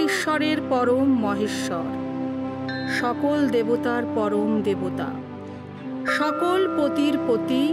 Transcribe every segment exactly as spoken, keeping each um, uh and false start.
ঈশ্বরের পরম মহেশ্বর, সকল দেবতার পরম দেবতা, সকল পতির পতি,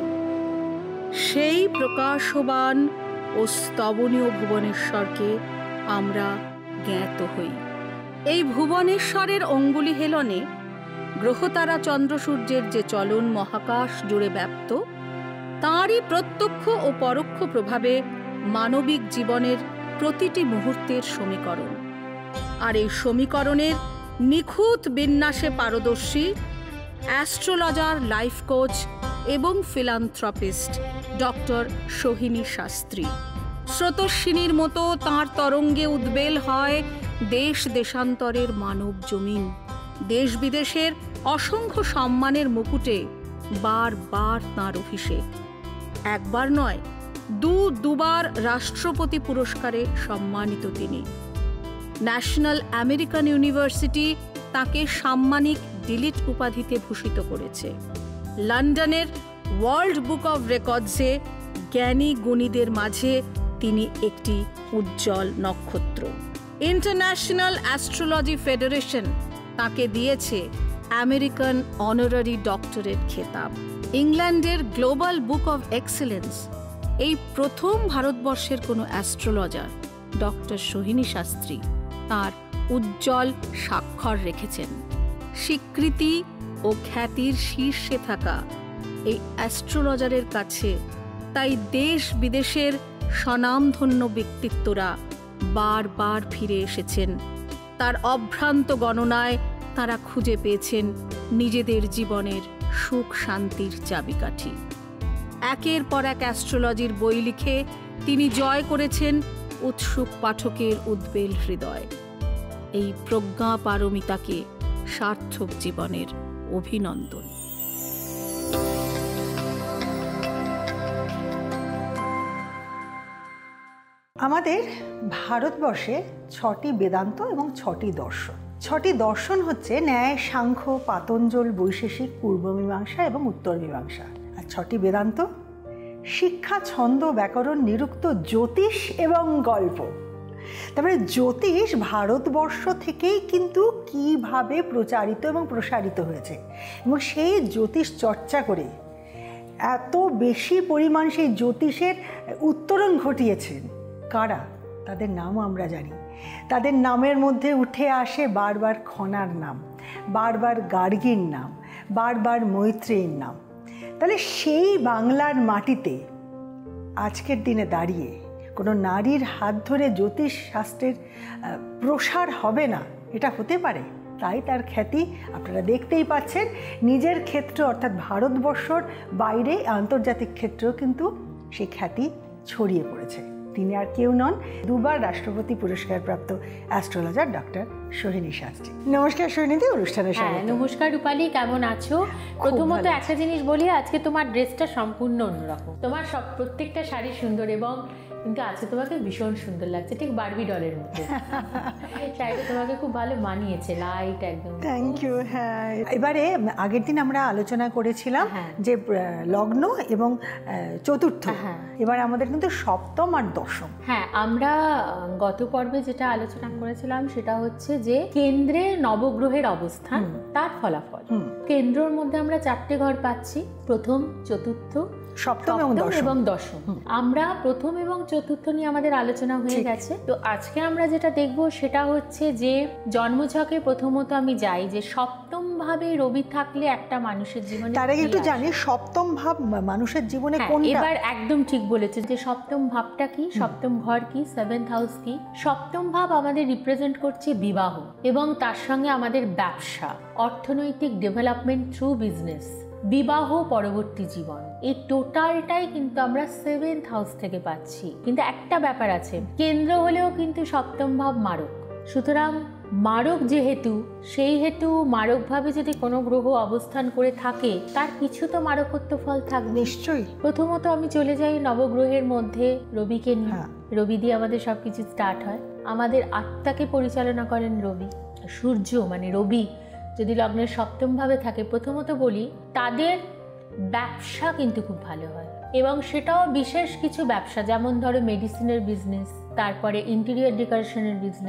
সেই প্রকাশবান ও স্তবনীয় ভুবনেশ্বরকে আমরা জ্ঞাত হই। এই ভুবনেশ্বরের অঙ্গুলি হেলনে গ্রহতারা চন্দ্র সূর্যের যে চলন মহাকাশ জুড়ে ব্যাপ্ত, তাঁরই প্রত্যক্ষ ও পরোক্ষ প্রভাবে মানবিক জীবনের প্রতিটি মুহূর্তের সমীকরণ। আর এই সমীকরণের নিখুঁত বিন্যাসে পারদর্শী অ্যাস্ট্রোলজার, লাইফ কোচ এবং ফিলান্থ্রপিস্ট ডক্টর সোহিনী শাস্ত্রী। স্রোতস্বিনীর মতো তাঁর তরঙ্গে উদ্বেল হয় দেশ দেশান্তরের মানব জমিন। দেশ বিদেশের অসংখ্য সম্মানের মুকুটে বারবার তাঁর অভিষেক। একবার নয়, দু দুবার রাষ্ট্রপতি পুরস্কারে সম্মানিত তিনি। ন্যাশনাল আমেরিকান ইউনিভার্সিটি তাকে সাম্মানিক ডিলিট উপাধিতে ভূষিত করেছে। লন্ডনের ওয়ার্ল্ড বুক অব রেকর্ডসে জ্ঞানী গুণীদের মাঝে তিনি একটি উজ্জ্বল নক্ষত্র। ইন্টারন্যাশনাল অ্যাস্ট্রোলজি ফেডারেশন তাকে দিয়েছে আমেরিকান অনারারি ডক্টরেট খেতাব। ইংল্যান্ডের গ্লোবাল বুক অব এক্সেলেন্স এই প্রথম ভারতবর্ষের কোনো অ্যাস্ট্রোলজার ডক্টর সোহিনী শাস্ত্রী তাঁর উজ্জ্বল স্বাক্ষর রেখেছেন। স্বীকৃতি ও খ্যাতির শীর্ষে থাকা এই অ্যাস্ট্রোলজারের কাছে তাই দেশ বিদেশের স্বনামধন্য ব্যক্তিত্বরা বারবার ফিরে এসেছেন। তার অভ্রান্ত গণনায় তারা খুঁজে পেয়েছেন নিজেদের জীবনের সুখ শান্তির চাবিকাঠি। একের পর এক অ্যাস্ট্রোলজির বই লিখে তিনি জয় করেছেন উৎসুক পাঠকের উদ্বেল হৃদয়। এই প্রজ্ঞা পারমিতাকে সার্থক জীবনের অভিনন্দন। আমাদের ভারতবর্ষে ছটি বেদান্ত এবং ছটি দর্শন। ছটি দর্শন হচ্ছে ন্যায়, সাংখ্য, পাতঞ্জল, বৈশেষিক, পূর্ব মীমাংসা এবং উত্তর মীমাংসা। আর ছটি বেদান্ত শিক্ষা, ছন্দ, ব্যাকরণ, নিরুক্ত, জ্যোতিষ এবং গল্প। তারপরে জ্যোতিষ ভারতবর্ষ থেকেই কিন্তু কিভাবে প্রচারিত এবং প্রসারিত হয়েছে, এবং সেই জ্যোতিষ চর্চা করে এত বেশি পরিমাণ সেই জ্যোতিষের উত্তরণ ঘটিয়েছেন কারা, তাদের নামও আমরা জানি। তাদের নামের মধ্যে উঠে আসে বারবার খনার নাম, বারবার গার্গীর নাম, বারবার মৈত্রেয়ীর নাম। তাহলে সেই বাংলার মাটিতে আজকের দিনে দাঁড়িয়ে কোনো নারীর হাত ধরে জ্যোতিষ শাস্ত্রের প্রসার হবে না, এটা হতে পারে? তাই তার খ্যাতি আপনারা দেখতেই পাচ্ছেন। নিজের ক্ষেত্র অর্থাৎ ভারতবর্ষর বাইরে আন্তর্জাতিক ক্ষেত্রেও কিন্তু সেই খ্যাতি ছড়িয়ে পড়েছে। তিনি আর কেউ নন, দুবার রাষ্ট্রপতি পুরস্কার প্রাপ্ত অ্যাস্ট্রোলজার ডক্টর সোহিনী শাস্ত্রী। নমস্কার সোহিনীদি, অনুষ্ঠানে স্বাগত। নমস্কার রূপালী, কেমন আছো? প্রথমত একটা জিনিস বলি, আজকে তোমার ড্রেসটা সম্পূর্ণ অন্যরকম। তোমার সব প্রত্যেকটা শাড়ি সুন্দর, এবং কিন্তু আজকে তোমাকে ভীষণ সুন্দর লাগছে, ঠিক বারবি ডলের মতো। শাড়িটা তোমাকে খুব ভালো মানিয়েছে, লাইট একদম। Thank you. হ্যাঁ, এবারে আগের দিন আমরা আলোচনা করেছিলাম যে লগ্ন এবং চতুর্থ, এবার আমাদের কিন্তু সপ্তম আর দশম। হ্যাঁ, আমরা গত পর্বে যেটা আলোচনা করেছিলাম সেটা হচ্ছে যে কেন্দ্রে নবগ্রহের অবস্থান, তার ফলাফল। কেন্দ্রের মধ্যে আমরা চারটে ঘর পাচ্ছি, প্রথম, চতুর্থ, সপ্তম এবং দশম। আমরা প্রথম এবং চতুর্থ নিয়ে আমাদের আলোচনা হয়ে গেছে। তো আজকে আমরা যেটা দেখবো সেটা হচ্ছে যে জন্মছকে প্রথমত আমি যাই যে সপ্তম ভাবে রবি থাকলে একটা মানুষের জীবনে, তার আগে একটু জানি সপ্তম ভাব মানুষের জীবনে কোনটা। এবার একদম ঠিক বলেছে যে সপ্তম ভাবটা কি, সপ্তম ঘর কি, সেভেন্থ হাউস কি। সপ্তম ভাব আমাদের রিপ্রেজেন্ট করছে বিবাহ, এবং তার সঙ্গে আমাদের ব্যবসা, অর্থনৈতিক ডেভেলপমেন্ট থ্রু বিজনেস, বিবাহ পরবর্তী জীবন। এই টোটালটাই কিন্তু আমরা সেভেন্থ হাউস থেকে পাচ্ছি। কিন্তু একটা ব্যাপার আছে, কেন্দ্র হলেও কিন্তু সপ্তম ভাব মারক। সুতরাং মারক যেহেতু, সেই হেতু মারকভাবে যদি কোনো গ্রহ অবস্থান করে থাকে তার কিছু তো মারকত্ব ফল থাকবে নিশ্চয়ই। প্রথমত আমি চলে যাই নবগ্রহের মধ্যে রবিকে নিয়ে। রবি দিয়ে আমাদের সবকিছু স্টার্ট হয়। আমাদের আত্মাকে পরিচালনা করেন রবি। সূর্য মানে রবি যদি লগ্নের সপ্তম ভাবে থাকে, প্রথমত বলি তাদের ব্যবসা কিন্তু খুব ভালো হয়, এবং সেটাও বিশেষ কিছু ব্যবসা, যেমন ধরো মেডিসিনের বিজনেস, তারপরে ইন্টেরিয়র ডেকোরেশনের বিজনেস,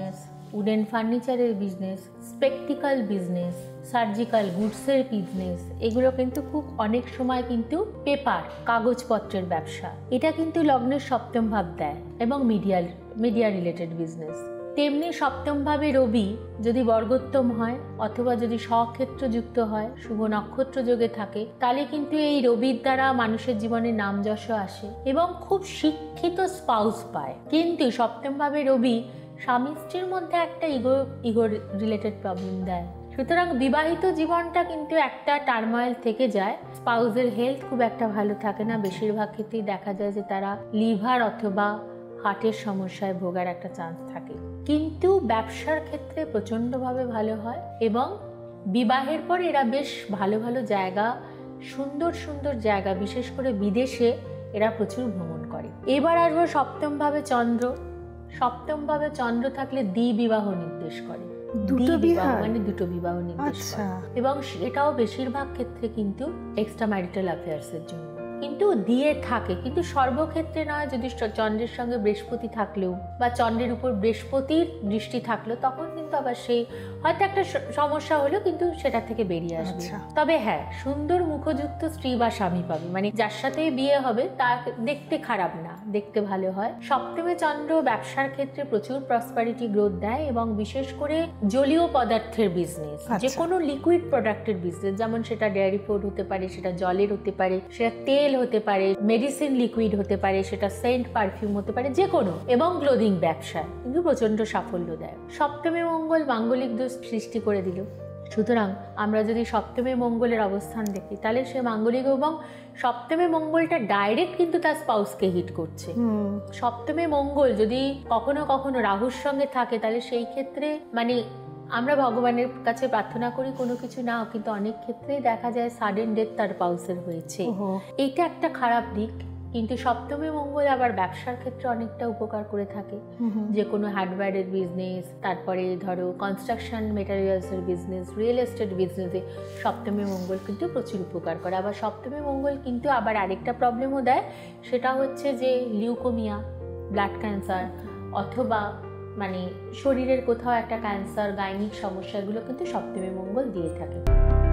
উডেন ফার্নিচারের বিজনেস, স্পেকটিক্যাল বিজনেস, সার্জিক্যাল গুডসের বিজনেস, এগুলো কিন্তু খুব অনেক সময় কিন্তু পেপার কাগজপত্রের ব্যবসা, এটা কিন্তু লগ্নের সপ্তম ভাব দেয়, এবং মিডিয়াল মিডিয়া রিলেটেড বিজনেস। তেমনি সপ্তমভাবে রবি যদি বর্গোত্তম হয় অথবা যদি স্বক্ষেত্রযুক্ত হয়, শুভ নক্ষত্র যোগে থাকে, তাহলে কিন্তু এই রবির দ্বারা মানুষের জীবনে নাম যশ আসে এবং খুব শিক্ষিত স্পাউস পায়। কিন্তু সপ্তমভাবে রবি স্বামী স্ত্রীর মধ্যে একটা ইগো ইগো রিলেটেড প্রবলেম দেয়। সুতরাং বিবাহিত জীবনটা কিন্তু একটা টার্ময়েল থেকে যায়। স্পাউসের হেলথ খুব একটা ভালো থাকে না, বেশিরভাগ ক্ষেত্রেই দেখা যায় যে তারা লিভার অথবা হার্টের সমস্যায় ভোগার একটা চান্স থাকে। কিন্তু ব্যবসার ক্ষেত্রে প্রচণ্ডভাবে ভালো হয় এবং বিবাহের পর এরা বেশ ভালো ভালো জায়গা, সুন্দর সুন্দর জায়গা, বিশেষ করে বিদেশে এরা প্রচুর ভ্রমণ করে। এবার আসবো সপ্তমভাবে চন্দ্র। সপ্তমভাবে চন্দ্র থাকলে দ্বিবিবাহ নির্দেশ করে, দুটো বিবাহ মানে দুটো বিবাহ নির্দেশ করে, এবং এটাও বেশিরভাগ ক্ষেত্রে কিন্তু এক্সট্রা ম্যারিটাল অ্যাফেয়ার্সের জন্য কিন্তু দিয়ে থাকে, কিন্তু সর্বক্ষেত্রে নয়। যদি চন্দ্রের সঙ্গে বৃহস্পতি থাকলেও বা চন্দ্রের উপর বৃহস্পতির দৃষ্টি থাকলেও তখন কিন্তু আবার সেই হয়তো একটা সমস্যা হলো, কিন্তু সেটা থেকে বেরিয়ে আসবে। তবে হ্যাঁ, সুন্দর মুখযুক্ত স্ত্রী বা স্বামী পাবে, মানে যার সাথে বিয়ে হবে তার দেখতে খারাপ না, দেখতে ভালো হয়। সপ্তমে চন্দ্র ব্যবসার ক্ষেত্রে প্রচুর প্রসপারিটি গ্রোথ দেয়, এবং বিশেষ করে জলীয় পদার্থের বিজনেস, যে কোনো লিকুইড প্রোডাক্টের বিজনেস, যেমন সেটা ডেয়ারি ফুড হতে পারে, সেটা জলের হতে পারে, সেটা তেল হতে পারে, মেডিসিন লিকুইড হতে পারে, সেটা সেন্ট পারফিউম হতে পারে, যে কোনো, এবং ক্লোদিং ব্যবসা কিন্তু প্রচন্ড সাফল্য দেয়। সপ্তমে মঙ্গল মাঙ্গলিক দোষ সৃষ্টি করে দিল। সুতরাং আমরা যদি সপ্তমে মঙ্গলের অবস্থান দেখি, তাহলে সে মাঙ্গলিক, এবং সপ্তমে মঙ্গলটা ডাইরেক্ট কিন্তু তার স্পাউসকে হিট করছে। সপ্তমে মঙ্গল যদি কখনো কখনো রাহুর সঙ্গে থাকে, তাহলে সেই ক্ষেত্রে মানে আমরা ভগবানের কাছে প্রার্থনা করি কোনো কিছু না, কিন্তু অনেক ক্ষেত্রেই দেখা যায় সাডেন ডেথ তার স্পাউসের হয়েছে। এইটা একটা খারাপ দিক। কিন্তু সপ্তমে মঙ্গল আবার ব্যবসার ক্ষেত্রে অনেকটা উপকার করে থাকে, যে কোনো হার্ডওয়্যারের বিজনেস, তারপরে ধরো কনস্ট্রাকশন মেটেরিয়ালসের বিজনেস, রিয়েল এস্টেট বিজনেসে সপ্তমে মঙ্গল কিন্তু প্রচুর উপকার করে। আবার সপ্তমে মঙ্গল কিন্তু আবার আরেকটা প্রবলেমও দেয়, সেটা হচ্ছে যে লিউকোমিয়া, ব্লাড ক্যান্সার, অথবা মানে শরীরের কোথাও একটা ক্যান্সার, গাইনিক সমস্যাগুলো কিন্তু সপ্তমে মঙ্গল দিয়ে থাকে।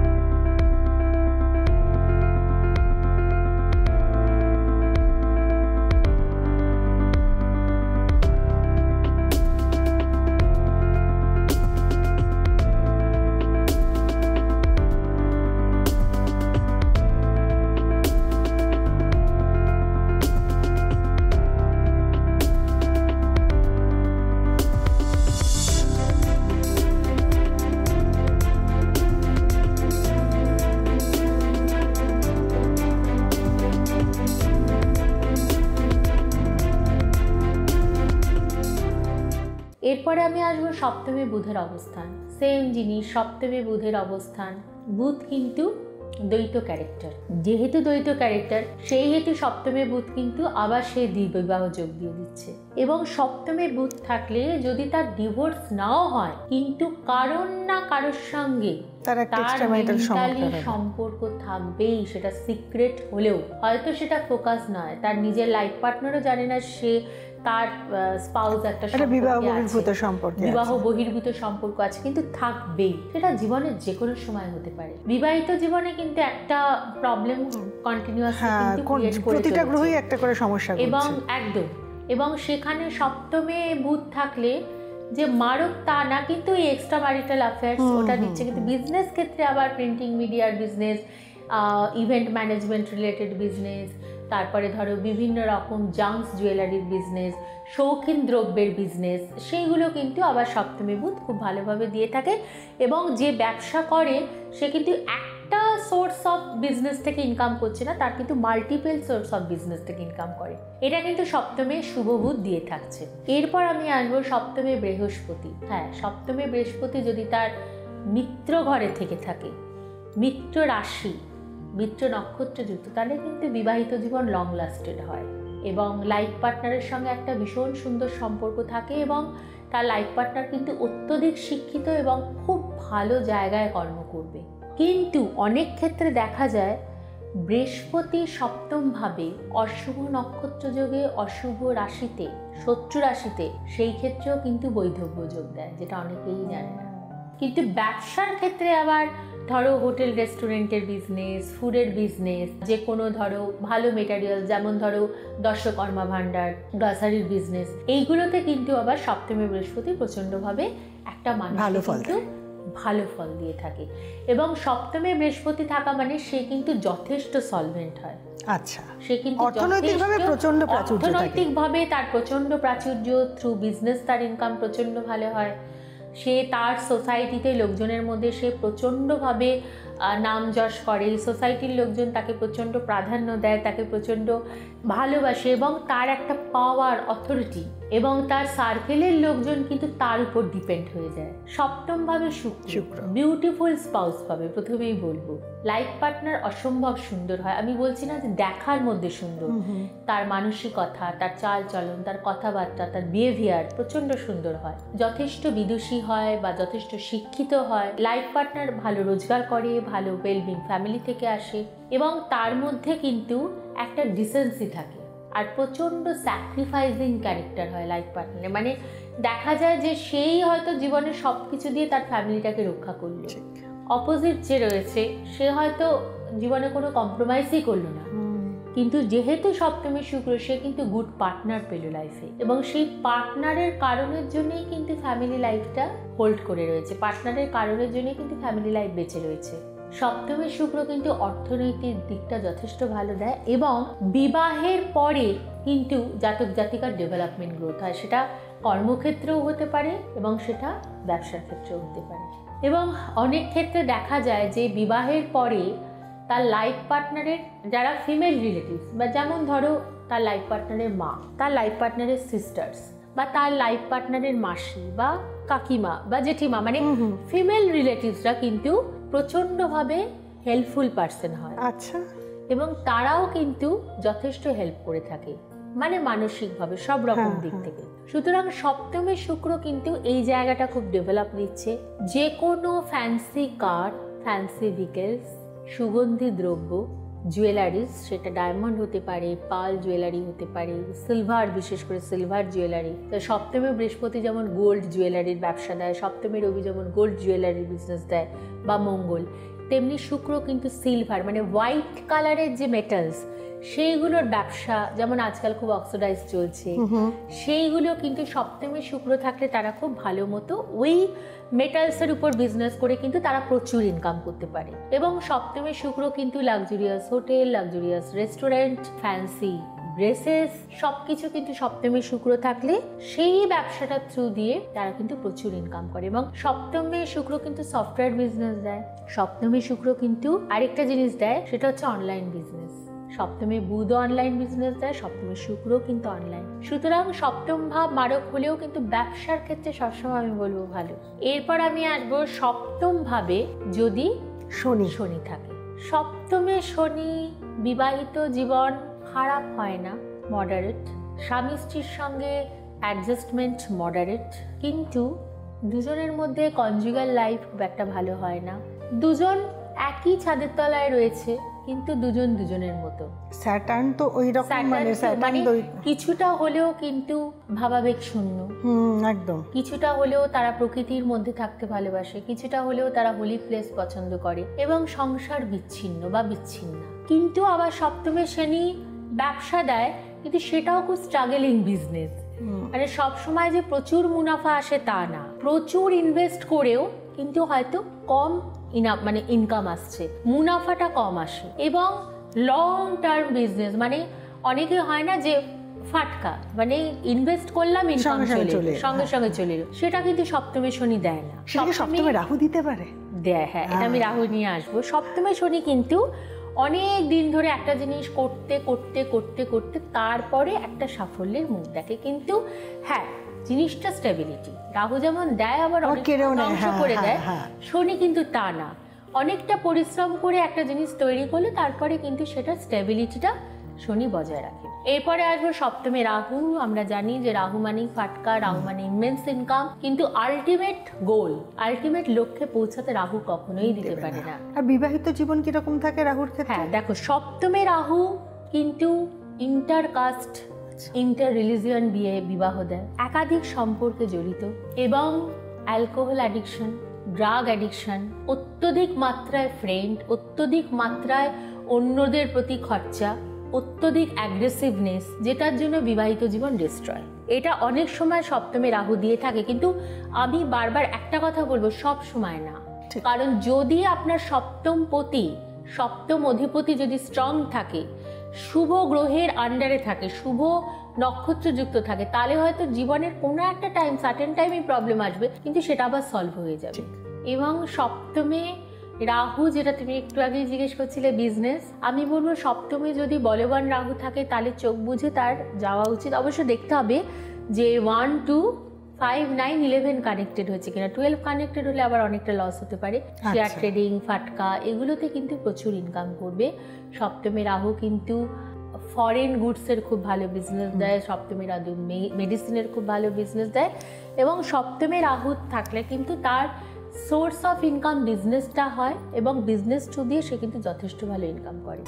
এরপরে আমি আসবো সপ্তমে বুধের অবস্থান। সেম জিনিস, সপ্তমে বুধের অবস্থান। বুধ কিন্তু দ্বৈত ক্যারেক্টার, যেহেতু দ্বৈত ক্যারেক্টার সেই হেতু সপ্তমে বুধ কিন্তু আবার সেই দ্বিবিবাহ যোগ দিয়ে দিচ্ছে। এবং সপ্তমে বুধ থাকলে যদি তার ডিভোর্স নাও হয়, কিন্তু কারণ না কারোর সঙ্গে তার মেন্টালি সম্পর্ক থাকবেই, সেটা সিক্রেট হলেও, হয়তো সেটা ফোকাস নয়, তার নিজের লাইফ পার্টনারও জানে না সে তার স্পাউস একটা বিবাহ বহির্ভূত সম্পর্ক বিবাহ বহির্ভূত সম্পর্ক আছে, কিন্তু থাকবেই। সেটা জীবনের যে কোনো সময় হতে পারে। বিবাহিত জীবনে কিন্তু একটা প্রবলেম কন্টিনিউয়াসলি কিন্তু ক্রিয়েট করে প্রতিটা গ্রহই একটা করে সমস্যা করছে, এবং একদম এবং সেখানে সপ্তমে বুধ থাকলে যে মারক তা না, কিন্তু এই এক্সট্রা ম্যারিটাল অ্যাফেয়ার্স ওটা দিচ্ছে। কিন্তু বিজনেস ক্ষেত্রে আবার প্রিন্টিং মিডিয়ার business, event management related business, তারপরে ধরো বিভিন্ন রকম জাঙ্কস জুয়েলারির বিজনেস, শৌখিন দ্রব্যের বিজনেস, সেইগুলো কিন্তু আবার সপ্তমী বুধ খুব ভালোভাবে দিয়ে থাকে। এবং যে ব্যবসা করে সে কিন্তু একটা সোর্স অফ বিজনেস থেকে ইনকাম করছে না, তার কিন্তু মাল্টিপল সোর্স অফ বিজনেস থেকে ইনকাম করে। এটা কিন্তু সপ্তমে শুভ বুধ দিয়ে থাকছে। এরপর আমি আসবো সপ্তমে বৃহস্পতি। হ্যাঁ, সপ্তমে বৃহস্পতি যদি তার মিত্র ঘরে থেকে থাকে, মিত্র রাশি, মিত্র নক্ষত্রযুক্ত, তাহলে কিন্তু বিবাহিত জীবন লং লাস্টেড হয় এবং লাইফ পার্টনারের সঙ্গে একটা ভীষণ সুন্দর সম্পর্ক থাকে, এবং তার লাইফ পার্টনার কিন্তু অত্যধিক শিক্ষিত এবং খুব ভালো জায়গায় কর্ম করবে। কিন্তু অনেক ক্ষেত্রে দেখা যায় বৃহস্পতি সপ্তম ভাবে অশুভ নক্ষত্র যোগে অশুভ রাশিতে শত্রু রাশিতে, সেই ক্ষেত্রেও কিন্তু বৈধব্য যোগ দেয়, যেটা অনেকেই জানে না। কিন্তু ব্যবসার ক্ষেত্রে আবার ধরো হোটেল রেস্টুরেন্টের বিজনেস, ফুডের বিজনেস, যে কোনো ধরো ভালো মেটেরিয়াল, যেমন ধরো দর্শকর্মা ভাণ্ডার, গ্রসারির বিজনেস, এইগুলোতে কিন্তু আবার সপ্তমে বৃহস্পতি প্রচণ্ডভাবে একটা মানুষ কিন্তু ভালো ফল দিয়ে থাকে। এবং সপ্তমে বৃহস্পতি থাকা মানে সে কিন্তু যথেষ্ট সলভেন্ট হয়। আচ্ছা, সে কিন্তু অর্থনৈতিকভাবে প্রচন্ড প্রাচুর্য, অর্থনৈতিকভাবে তার প্রচন্ড প্রাচুর্য, থ্রু বিজনেস তার ইনকাম প্রচন্ড ভালো হয়। সে তার সোসাইটিতে লোকজনের মধ্যে সে প্রচণ্ডভাবে নাম যশ করে, সোসাইটির লোকজন তাকে প্রচণ্ড প্রাধান্য দেয়, তাকে প্রচণ্ড ভালোবাসে, এবং তার একটা পাওয়ার, অথরিটি, এবং তার সার্কেলের লোকজন কিন্তু তার উপর ডিপেন্ড হয়ে যায়। সপ্তমভাবে শুক্র বিউটিফুল স্পাউস পাবে। প্রথমেই বলবো লাইফ পার্টনার অসম্ভব সুন্দর হয়। আমি বলছি না যে দেখার মধ্যে সুন্দর, তার মানসিকতা, তার চাল চলন, তার কথাবার্তা, তার বিহেভিয়ার প্রচণ্ড সুন্দর হয়। যথেষ্ট বিদুষী হয় বা যথেষ্ট শিক্ষিত হয়। লাইফ পার্টনার ভালো রোজগার করে, ভালো ওয়েলবিং ফ্যামিলি থেকে আসে, এবং তার মধ্যে কিন্তু একটা ডিসেন্সি থাকে, আর প্রচণ্ড স্যাক্রিফাইসিং ক্যারেক্টার হয় লাইফ পার্টনারে। মানে দেখা যায় যে সেই হয়তো জীবনের সব কিছু দিয়ে তার ফ্যামিলিটাকে রক্ষা করলো, অপোজিট যে রয়েছে সে হয়তো জীবনে কোনো কম্প্রোমাইজই করলো না, কিন্তু যেহেতু সপ্তমী শুক্র, সে কিন্তু গুড পার্টনার পেল লাইফে, এবং সেই পার্টনারের কারণের জন্যই কিন্তু ফ্যামিলি লাইফটা হোল্ড করে রয়েছে, পার্টনারের কারণের জন্যই কিন্তু ফ্যামিলি লাইফ বেঁচে রয়েছে। সপ্তমী শুক্র কিন্তু অর্থনৈতিক দিকটা যথেষ্ট ভালো দেয়, এবং বিবাহের পরে কিন্তু জাতক জাতিকার ডেভেলপমেন্ট গ্রোথ হয়। সেটা কর্মক্ষেত্রেও হতে পারে এবং সেটা ব্যবসার ক্ষেত্রেও হতে পারে। এবং অনেক ক্ষেত্রে দেখা যায় যে বিবাহের পরে তার লাইফ পার্টনারের যারা ফিমেল রিলেটিভস, বা যেমন ধরো তার লাইফ পার্টনারের মা, তার লাইফ পার্টনারের সিস্টার্স, বা তার লাইফ পার্টনারের মাসি বা কাকিমা বা জেঠিমা, মানে ফিমেল রিলেটিভসরা কিন্তু প্রচণ্ডভাবে হেল্পফুল পার্সন হয়। আচ্ছা, এবং তারাও কিন্তু যথেষ্ট হেল্প করে থাকে, মানে মানসিকভাবে সব রকম দিক থেকে। সুতরাং সপ্তমে শুক্র কিন্তু এই জায়গাটা খুব ডেভেলপ দিচ্ছে। যে কোনো ফ্যান্সি কার, ফ্যান্সি ভেহিকেলস, সুগন্ধি দ্রব্য, জুয়েলারিজ, সেটা ডায়মন্ড হতে পারে, পার্ল জুয়েলারি হতে পারে, সিলভার, বিশেষ করে সিলভার জুয়েলারি। তো সপ্তমে বৃহস্পতি যেমন গোল্ড জুয়েলারির ব্যবসা দেয়, সপ্তমী রবি যেমন গোল্ড জুয়েলারির বিজনেস দেয়, বা মঙ্গল, তেমনি শুক্র কিন্তু সিলভার, মানে হোয়াইট কালারের যে মেটালস, সেইগুলোর ব্যবসা, যেমন আজকাল খুব অক্সিডাইজ চলছে, সেইগুলো কিন্তু সপ্তমী শুক্র থাকলে তারা খুব ভালো মতো ওই মেটালসের উপর বিজনেস করে কিন্তু তারা প্রচুর ইনকাম করতে পারে। এবং সপ্তমী শুক্র কিন্তু luxurious hotel, luxurious restaurant, fancy dresses, সব কিছু কিন্তু সপ্তমী শুক্র থাকলে সেই ব্যবসাটার থ্রু দিয়ে তারা কিন্তু প্রচুর ইনকাম করে। এবং সপ্তমী শুক্র কিন্তু সফটওয়্যার বিজনেস দেয়। সপ্তমী শুক্র কিন্তু আরেকটা জিনিস দেয়, সেটা হচ্ছে অনলাইন বিজনেস। সপ্তমী বুধ অনলাইন বিজনেস দেয়, সপ্তমী শুক্র কিন্তু অনলাইন। সুতরাং সপ্তম ভাব মারক হলেও কিন্তু ব্যবসার ক্ষেত্রে সবসময় আমি বলবো ভালো। এরপর আমি আসবো সপ্তম ভাবে যদি শনি শনি থাকে। সপ্তমে শনি, বিবাহিত জীবন খারাপ হয় না, মডারেট। স্বামী স্ত্রীর সঙ্গে অ্যাডজাস্টমেন্ট মডারেট, কিন্তু দুজনের মধ্যে কনজুগাল লাইফ খুব একটা ভালো হয় না। দুজন একই ছাদের তলায় রয়েছে কিন্তু দুজন দুজনের মতো। স্যাটার্ন তো ওই রকম, মানে স্যাটার্ন কিছুটা হলেও কিন্তু ভাবাবেগ শূন্য, হুম একদম। কিছুটা হলেও তারা প্রকৃতির মধ্যে থাকতে ভালোবাসে, কিছুটা হলেও তারা হোলি প্লেস পছন্দ করে, এবং সংসার বিচ্ছিন্ন বা বিচ্ছিন্ন। কিন্তু আবার সপ্তমে শনি ব্যবসা দেয়, কিন্তু সেটাও খুব স্ট্রাগলিং বিজনেস। মানে সবসময় যে প্রচুর মুনাফা আসে তা না, প্রচুর ইনভেস্ট করেও কিন্তু হয়তো কম ইনা মানে ইনকাম আসছে, মুনাফাটা কম আসে। এবং লং টার্ম বিজনেস, মানে অনেকে হয় না যে ফাটকা, মানে ইনভেস্ট করলাম ইনকাম চলে সঙ্গে সঙ্গে চলে এলো, সেটা কিন্তু সপ্তমে শনি দেয় না। সপ্তমে রাহু দিতে পারে, দেয়। হ্যাঁ, এটা আমি রাহু নিয়ে আসবো। সপ্তমে শনি কিন্তু অনেক দিন ধরে একটা জিনিস করতে করতে করতে করতে তারপরে একটা সাফল্যের মুখ দেখে, কিন্তু হ্যাঁ জিনিসটা স্টেবিলিটি। রাহু যেমন দেয় আবার অনেক ধ্বংস করে দেয়, শনি কিন্তু তা না। অনেকটা পরিশ্রম করে একটা জিনিস তৈরি করলে তারপরে কিন্তু সেটা স্টেবিলিটিটা শনি বজায় রাখে। এরপরে আসবো সপ্তমে রাহু। আমরা জানি যে রাহু মানেই ফাটকা, রাহু মানে ইমেন্স ইনকাম, কিন্তু আলটিমেট গোল, আলটিমেট লক্ষ্যে পৌঁছাতে রাহু কখনোই দিতে পারে না। আর বিবাহিত জীবন কিরকম থাকে রাহুর ক্ষেত্রে? হ্যাঁ দেখো, সপ্তমে রাহু কিন্তু ইন্টার কাস্ট, ইন্টার রিলিজিয়ন বিয়ে বিবাহ দেয়, একাধিক সম্পর্কে জড়িত, এবং অ্যালকোহল অ্যাডিকশন, ড্রাগ অ্যাডিকশন, অত্যধিক মাত্রায় ফ্রেন্ড, অত্যধিক মাত্রায় অন্যদের প্রতি খরচা, অত্যধিক অ্যাগ্রেসিভনেস, যেটার জন্য বিবাহিত জীবন ডিস্ট্রয়। এটা অনেক সময় সপ্তমে রাহু দিয়ে থাকে, কিন্তু আমি বারবার একটা কথা বলবো, সব সময় না। কারণ যদি আপনার সপ্তম পতি, সপ্তম অধিপতি যদি স্ট্রং থাকে, শুভ গ্রহের আন্ডারে থাকে, শুভ নক্ষত্রযুক্ত থাকে, তাহলে হয়তো জীবনের কোনো একটা টাইম, সার্টেন টাইমে প্রবলেম আসবে, কিন্তু সেটা আবার সলভ হয়ে যাবে। এবং সপ্তমে রাহু, যেটা তুমি একটু আগে জিজ্ঞেস করছিলে বিজনেস, আমি বলবো সপ্তমে যদি বলবান রাহু থাকে তাহলে চোখ বুঝে তার যাওয়া উচিত। অবশ্য দেখতে হবে যে one two five nine eleven connected হচ্ছে কিনা। টুয়েলভ কানেক্টেড হলে আবার অনেকটা লস হতে পারে। শেয়ার ট্রেডিং, ফাটকা, এগুলোতে কিন্তু প্রচুর ইনকাম করবে। সপ্তমে রাহু কিন্তু ফরেন গুডসের খুব ভালো বিজনেস দেয়, সপ্তমে রাহু মেডিসিনের খুব ভালো বিজনেস দেয়, এবং সপ্তমে রাহু থাকলে কিন্তু তার সোর্স অফ ইনকাম বিজনেসটা হয়, এবং বিজনেস থ্রু দিয়ে সে কিন্তু যথেষ্ট ভালো ইনকাম করে।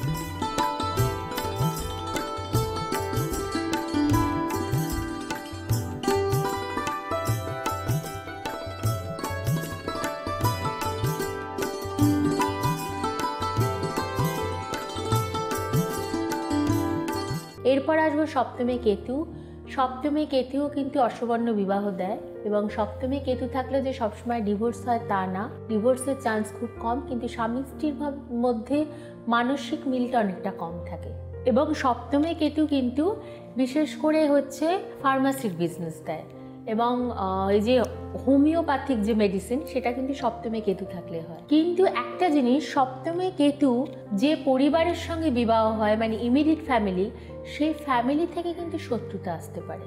এরপর আসবো সপ্তমে কেতু। সপ্তমে কেতুও কিন্তু অশুভর্ণ বিবাহ দেয়, এবং সপ্তমে কেতু থাকলে যে সবসময় ডিভোর্স হয় তা না, ডিভোর্সের চান্স খুব কম, কিন্তু স্বামী স্ত্রীর মধ্যে মানসিক মিলটা অনেকটা কম থাকে। এবং সপ্তমে কেতু কিন্তু বিশেষ করে হচ্ছে ফার্মাসির বিজনেস দেয়, এবং এই যে হোমিওপ্যাথিক যে মেডিসিন, সেটা কিন্তু সপ্তমে কেতু থাকলে হয়। কিন্তু একটা জিনিস, সপ্তমে কেতু যে পরিবারের সঙ্গে বিবাহ হয়, মানে ইমিডিয়েট ফ্যামিলি, সেই ফ্যামিলি থেকে কিন্তু শত্রুতা আসতে পারে।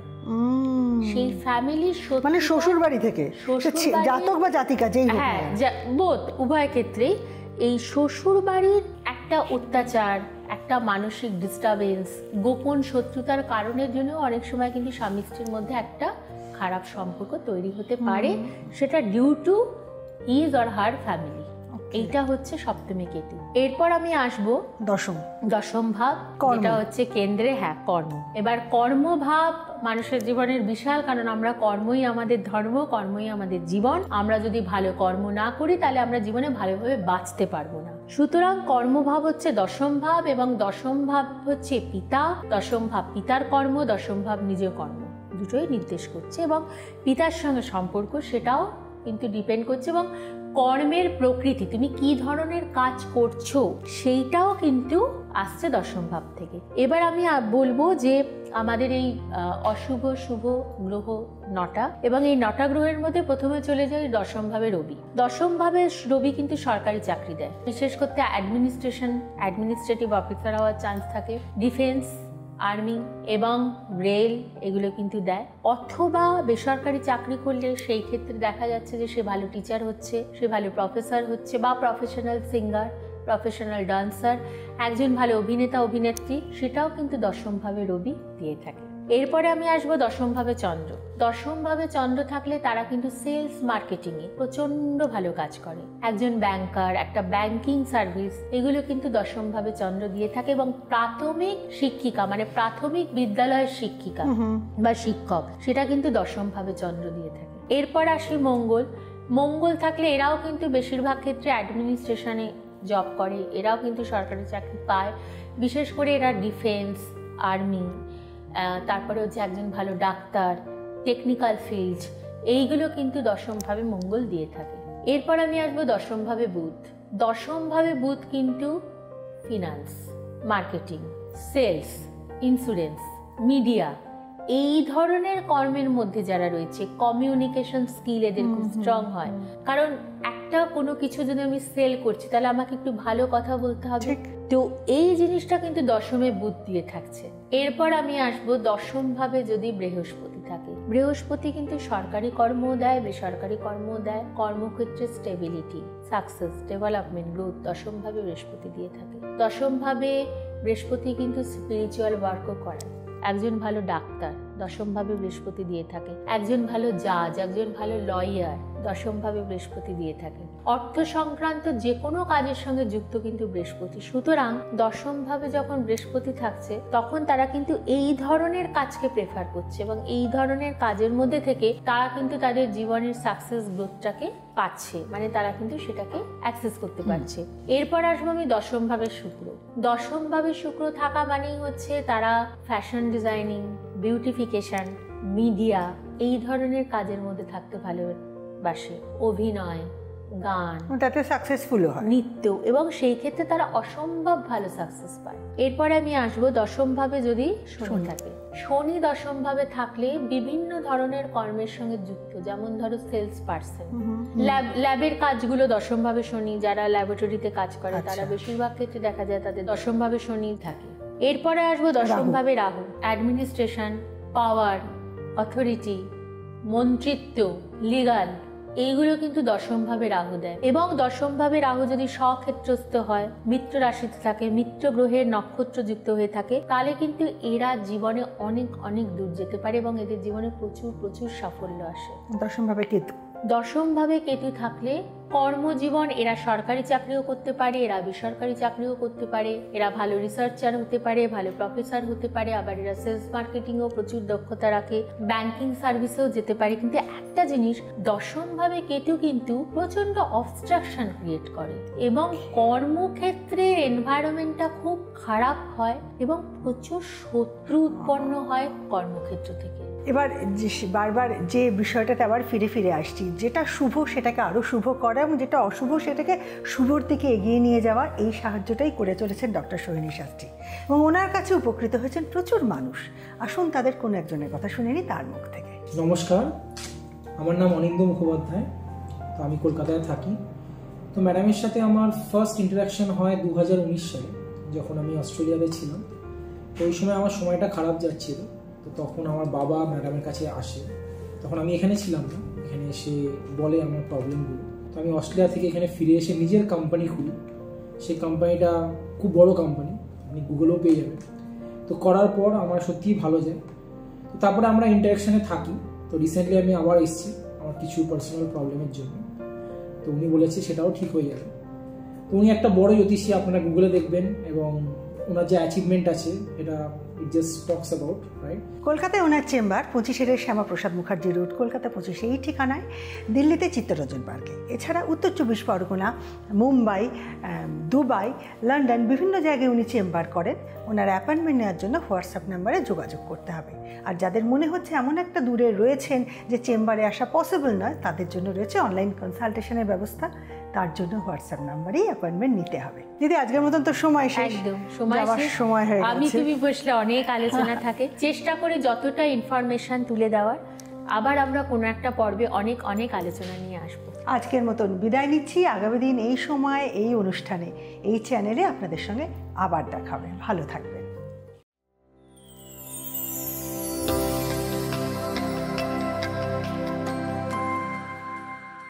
সেই ফ্যামিলির মানে শ্বশুর বাড়ি থেকে, জাতক বা জাতিকা যেই, হ্যাঁ বোধ উভয় ক্ষেত্রেই এই শ্বশুর বাড়ির একটা অত্যাচার, একটা মানসিক ডিস্টারবেন্স, গোপন শত্রুতার কারণের জন্য অনেক সময় কিন্তু স্বামী স্ত্রীর মধ্যে একটা খারাপ সম্পর্ক তৈরি হতে পারে, সেটা due to his or her family. এইটা হচ্ছে সপ্তমী কেতু। এরপর আমি আসবো দশম দশম ভাব, যেটা হচ্ছে কেন্দ্রে, হ্যাঁ কর্ম। এবার কর্মভাব মানুষের জীবনের বিশাল, কারণ আমরা কর্মই আমাদের ধর্ম, কর্মই আমাদের জীবন। আমরা যদি ভালো কর্ম না করি তাহলে আমরা জীবনে ভালোভাবে বাঁচতে পারবো না। সুতরাং কর্মভাব হচ্ছে দশম ভাব, এবং দশম ভাব হচ্ছে পিতা, দশম ভাব পিতার কর্ম, দশম ভাব নিজের কর্ম, দুটোই নির্দেশ করছে, এবং পিতার সঙ্গে সম্পর্ক সেটাও কিন্তু ডিপেন্ড করছে, এবং কর্মের প্রকৃতি, তুমি কি ধরনের কাজ করছো সেইটাও কিন্তু আসছে দশম ভাব থেকে। এবার আমি বলবো যে আমাদের এই অশুভ শুভ গ্রহ নটা, এবং এই নটা গ্রহের মধ্যে প্রথমে চলে যায় দশম ভাবে রবি। দশম ভাবে রবি কিন্তু সরকারি চাকরি দেয়, বিশেষ করতে অ্যাডমিনিস্ট্রেশন, অ্যাডমিনিস্ট্রেটিভ অফিসার হওয়ার চান্স থাকে, ডিফেন্স, আর্মি এবং রেল, এগুলো কিন্তু দেয়। অথবা বেসরকারি চাকরি করলে সেই ক্ষেত্রে দেখা যাচ্ছে যে সে ভালো টিচার হচ্ছে, সে ভালো প্রফেসর হচ্ছে, বা প্রফেশনাল সিঙ্গার, প্রফেশনাল ডান্সার, একজন ভালো অভিনেতা অভিনেত্রী, সেটাও কিন্তু দশম ভাবে রবি দিয়ে থাকে। এরপরে আমি আসবো দশম ভাবে চন্দ্র। দশম ভাবে চন্দ্র থাকলে তারা কিন্তু সেলস মার্কেটিং এ প্রচন্ড ভালো কাজ করে, একজন ব্যাংকার, একটা ব্যাংকিং সার্ভিস, এগুলো কিন্তু দশম ভাবে চন্দ্র দিয়ে থাকে। এবং প্রাথমিক শিক্ষিকা, মানে প্রাথমিক বিদ্যালয়ের শিক্ষিকা বা শিক্ষক, সেটা কিন্তু দশম ভাবে চন্দ্র দিয়ে থাকে। এরপর আসি মঙ্গল। মঙ্গল থাকলে এরাও কিন্তু বেশিরভাগ ক্ষেত্রে অ্যাডমিনিস্ট্রেশনে জব করে, এরাও কিন্তু সরকারি চাকরি পায়, বিশেষ করে এরা ডিফেন্স, আর্মি, তারপরে হচ্ছে একজন ভালো ডাক্তার, টেকনিক্যাল ফিল্ড, এইগুলো কিন্তু দশম ভাবে মঙ্গল দিয়ে থাকে। এরপর আমি আসবো দশম ভাবে বুধ। দশম ভাবে বুধ কিন্তু finance, marketing, sales, insurance, media, এই ধরনের কর্মের মধ্যে যারা রয়েছে, কমিউনিকেশন স্কিল এদের খুব স্ট্রং হয়। কারণ একটা কোনো কিছু যদি আমি সেল করছি তাহলে আমাকে একটু ভালো কথা বলতে হবে, তো এই জিনিসটা কিন্তু দশমে বুধ দিয়ে থাকছে। এরপর আমি আসবো দশম ভাবে যদি বৃহস্পতি থাকে। বৃহস্পতি কিন্তু সরকারি কর্ম দেয়, বেসরকারি কর্ম দেয়, কর্মক্ষেত্রে স্টেবিলিটি, সাকসেস, ডেভেলপমেন্ট, গ্রোথ দশম ভাবে বৃহস্পতি দিয়ে থাকে। দশম ভাবে বৃহস্পতি কিন্তু স্পিরিচুয়াল ওয়ার্কও করায়। একজন ভালো ডাক্তার দশমভাবে বৃহস্পতি দিয়ে থাকে, একজন ভালো জাজ, একজন ভালো লয়ার দশমভাবে বৃহস্পতি দিয়ে থাকে। অর্থ সংক্রান্ত যে কোনো কাজের সঙ্গে যুক্ত কিন্তু বৃহস্পতি। সুতরাং দশমভাবে যখন বৃহস্পতি থাকছে তখন তারা কিন্তু এই ধরনের কাজকে প্রেফার করছে এবং এই ধরনের কাজের মধ্যে থেকে তারা কিন্তু তাদের জীবনের সাকসেস গ্রোথটাকে পাচ্ছে, মানে তারা কিন্তু সেটাকে অ্যাক্সেস করতে পারছে। এরপর আসবো আমি দশমভাবে শুক্র। দশমভাবে শুক্র থাকা মানেই হচ্ছে তারা ফ্যাশন ডিজাইনিং, বিউটিফিকেশন, মিডিয়া এই ধরনের কাজের মধ্যে থাকতে ভালোবাসে, অভিনয়, গান, তাতে সাকসেসফুলও হয়, নৃত্য, এবং সেই ক্ষেত্রে তারা অসম্ভব ভালো সাকসেস পায়। এরপরে আমি আসবো দশমভাবে যদি শনি থাকে। শনি দশমভাবে থাকলে বিভিন্ন ধরনের কর্মের সঙ্গে যুক্ত, যেমন ধরো সেলস পার্সন, ল্যাব ল্যাবের কাজগুলো দশমভাবে শনি, যারা ল্যাবরেটরিতে কাজ করে তারা বেশিরভাগ ক্ষেত্রে দেখা যায় তাদের দশমভাবে শনি থাকে। এরপরে আসবো দশমভাবে রাহু। অ্যাডমিনিস্ট্রেশন, পাওয়ার, অথরিটি, মন্ত্রিত্ব, লিগাল, এইগুলো কিন্তু দশমভাবে রাহু দেয়। এবং দশমভাবে রাহু যদি স্বক্ষেত্রস্থ হয়, মিত্র রাশিতে থাকে, মিত্র গ্রহের নক্ষত্র যুক্ত হয়ে থাকে, তাহলে কিন্তু এরা জীবনে অনেক অনেক দূর যেতে পারে এবং এদের জীবনে প্রচুর প্রচুর সাফল্য আসে। দশমভাবে কেতু। দশমভাবে কেতু থাকলে কর্মজীবন, এরা সরকারি চাকরিও করতে পারে, এরা বেসরকারি চাকরিও করতে পারে, এরা ভালো রিসার্চার হতে পারে, ভালো প্রফেসর হতে পারে, আবার এরা সেলস মার্কেটিংও প্রচুর দক্ষতা রাখে, ব্যাংকিং সার্ভিসেও যেতে পারে। কিন্তু একটা জিনিস, দশমভাবে কেতু কিন্তু প্রচন্ড অবস্ট্রাকশন ক্রিয়েট করে এবং কর্মক্ষেত্রে এনভায়রনমেন্টটা খুব খারাপ হয় এবং প্রচুর শত্রু উৎপন্ন হয় কর্মক্ষেত্র থেকে। এবার বারবার যে বিষয়টাতে আবার ফিরে ফিরে আসছি, যেটা শুভ সেটাকে আরও শুভ করা এবং যেটা অশুভ সেটাকে শুভর দিকে এগিয়ে নিয়ে যাওয়া, এই সাহায্যটাই করে চলেছেন ডক্টর সোহিনী শাস্ত্রী এবং ওনার কাছে উপকৃত হয়েছেন প্রচুর মানুষ। আসুন তাদের কোনো একজনের কথা শুনে নিই তার মুখ থেকে। নমস্কার, আমার নাম অনিন্দ্য মুখোপাধ্যায়, তো আমি কলকাতায় থাকি। তো ম্যাডামের সাথে আমার ফার্স্ট ইন্টারাকশন হয় দু হাজার উনিশ সালে, যখন আমি অস্ট্রেলিয়াতে ছিলাম। তো ওই সময় আমার সময়টা খারাপ যাচ্ছিল, তো তখন আমার বাবা ম্যাডামের কাছে আসে। তখন আমি এখানে ছিলাম না, এখানে এসে বলে আমার প্রবলেমগুলো। তো আমি অস্ট্রেলিয়া থেকে এখানে ফিরে এসে নিজের কোম্পানি খুলি। সেই কোম্পানিটা খুব বড় কোম্পানি, আপনি গুগলেও পেয়ে যাবেন। তো করার পর আমার সত্যিই ভালো যায়। তো তারপরে আমরা ইন্টারাকশানে থাকি। তো রিসেন্টলি আমি আবার এসেছি আমার কিছু পার্সোনাল প্রবলেমের জন্য। তো উনি বলেছে সেটাও ঠিক হয়ে যাবে। তো উনি একটা বড় জ্যোতিষী, আপনারা গুগলে দেখবেন, এবং ওনার যে অ্যাচিভমেন্ট আছে এটা it just talks about, right? কলকাতায় ওনার চেম্বার পঁচিশের শ্যামাপ্রসাদ মুখার্জি রোড, কলকাতা পঁচিশে এই ঠিকানায়। দিল্লিতে চিত্তরঞ্জন পার্কে। এছাড়া উত্তর চব্বিশ পরগনা, মুম্বাই, দুবাই, লন্ডন বিভিন্ন জায়গায় উনি চেম্বার করেন। ওনার অ্যাপয়েন্টমেন্ট নেওয়ার জন্য হোয়াটসঅ্যাপ নাম্বারে যোগাযোগ করতে হবে। আর যাদের মনে হচ্ছে এমন একটা দূরে রয়েছেন যে চেম্বারে আসা পসিবল নয়, তাদের জন্য রয়েছে অনলাইন কনসালটেশনের ব্যবস্থা। তার জন্য হোয়াটসঅ্যাপ নাম্বারেই অ্যাপয়েন্টমেন্ট নিতে হবে। দিদি, আজকের মতন তো সময় শেষ, একদম সময় শেষ, সময় হয়ে আমি গেছে। তুমি বসলে অনেক আলোচনা থাকে, চেষ্টা করে যতটা ইনফরমেশন তুলে দেওয়ার। আবার আমরা কোনো একটা পর্বে অনেক অনেক আলোচনা নিয়ে আসবো। আজকের মতন বিদায় নিচ্ছি। আগামী দিন এই সময় এই অনুষ্ঠানে এই চ্যানেলে আপনাদের সঙ্গে আবার দেখা হবে। ভালো থাকবেন।